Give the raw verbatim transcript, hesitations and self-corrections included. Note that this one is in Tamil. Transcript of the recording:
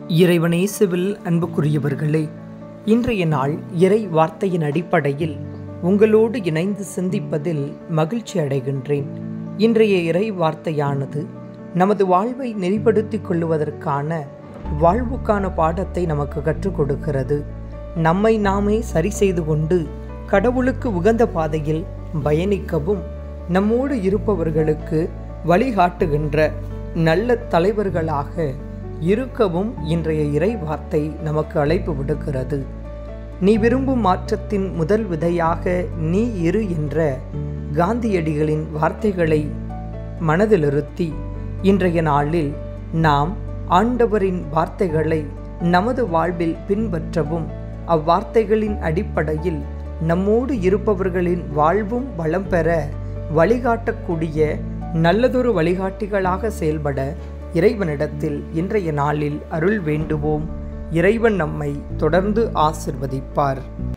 இறைவனேசுவில் அன்புக்குரியவர்களே, இன்றைய நாள் இறை வார்த்தையின் அடிப்படையில் உங்களோடு இணைந்து சிந்திப்பதில் மகிழ்ச்சி அடைகின்றேன். இன்றைய இறை வார்த்தையானது நமது வாழ்வை நெறிப்படுத்திக் கொள்ளுவதற்கான வாழ்வுக்கான பாடத்தை நமக்கு கற்றுக் கொடுக்கிறது. நம்மை நாமே சரி செய்து கொண்டு கடவுளுக்கு உகந்த பாதையில் பயணிக்கவும், நம்மோடு இருப்பவர்களுக்கு வழிகாட்டுகின்ற நல்ல தலைவர்களாக இருக்கவும் இன்றைய இறை வார்த்தை நமக்கு அழைப்பு விடுக்கிறது. நீ விரும்பும் மாற்றத்தின் முதல் விதையாக நீ இரு என்ற காந்தியடிகளின் வார்த்தைகளை மனதிலிருத்தி இன்றைய நாளில் நாம் ஆண்டவரின் வார்த்தைகளை நமது வாழ்வில் பின்பற்றவும், அவ்வார்த்தைகளின் அடிப்படையில் நம்மோடு இருப்பவர்களின் வாழ்வும் வளம் பெற வழிகாட்டக்கூடிய நல்லதொரு வழிகாட்டிகளாக செயல்பட இறைவனிடத்தில் இன்றைய நாளில் அருள் வேண்டுவோம். இறைவன் நம்மை தொடர்ந்து ஆசிர்வதிப்பார்.